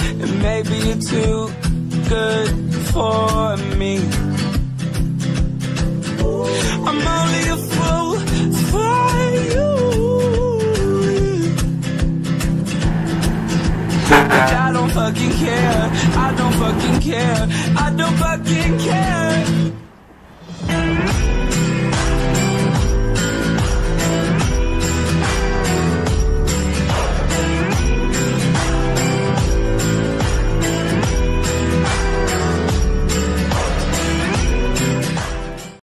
and maybe you're too good for me. I'm only a fool for you. Like I don't fucking care, I don't fucking care, I don't fucking care.